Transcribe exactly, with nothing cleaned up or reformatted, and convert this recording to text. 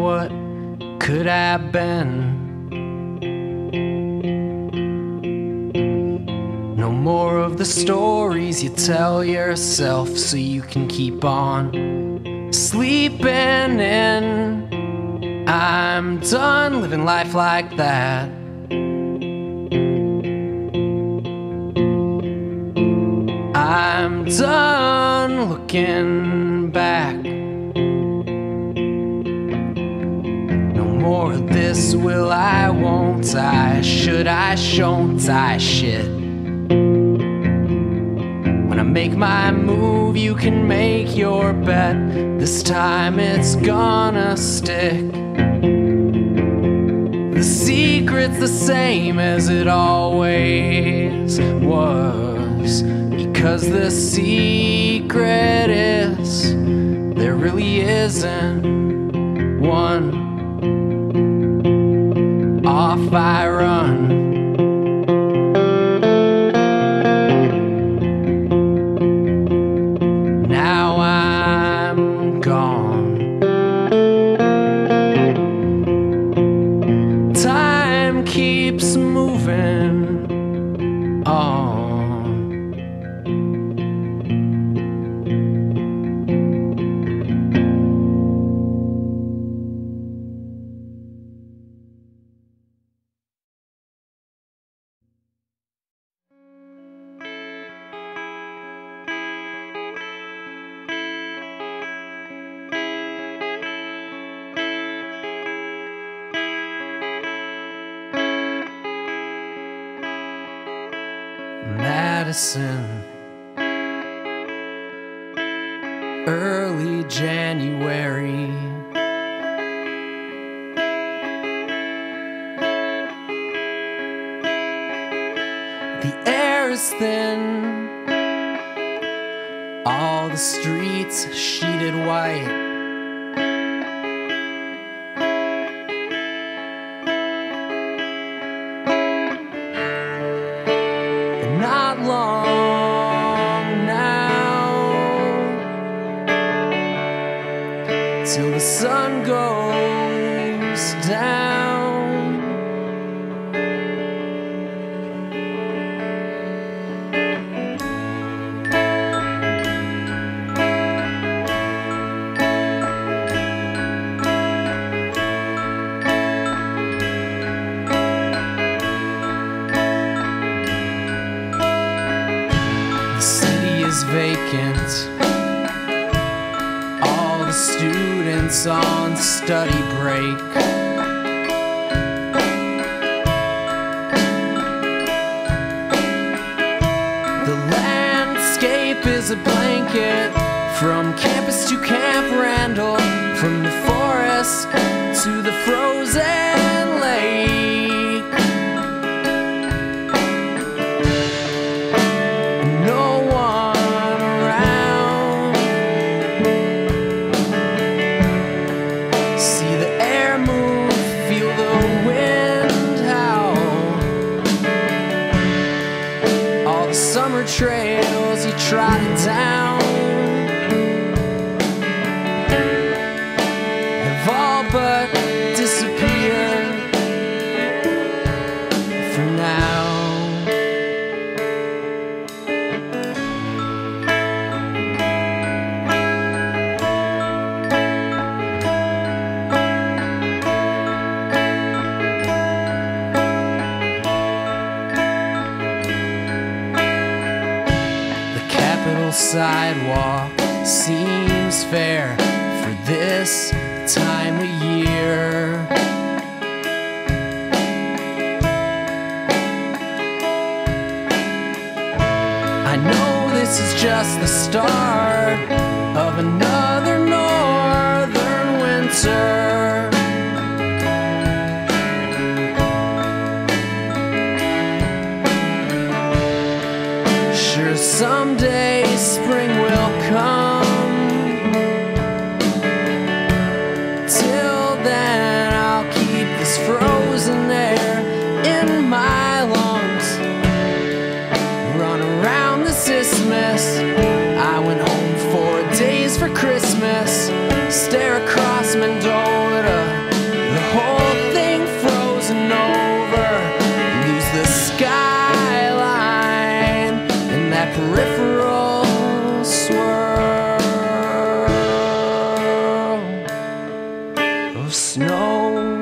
what could have been. No more of the stories you tell yourself so you can keep on sleeping in. I'm done living life like that. I'm done looking back. No more of this will I, won't I, should I, shon't I shit. When I make my move, you can make your bet. This time it's gonna stick. The secret's the same as it always was, because the secret is there really isn't one. Off I run. Now I'm gone. Time keeps moving on. Madison, early January. The air is thin, all the streets sheeted white. Not long now till the sun goes down. Vacant, all the students on study break. The landscape is a blanket, from campus to Camp Randall, from the forest to the frozen lake. Summer trails you trotted down have all but disappeared for now. Sidewalk seems fair for this time of year. I know this is just the start of another northern winter. Sure, someday spring will come. Till then, I'll keep this frozen air in my lungs. Run around this isthmus. I went home for days for Christmas. snow.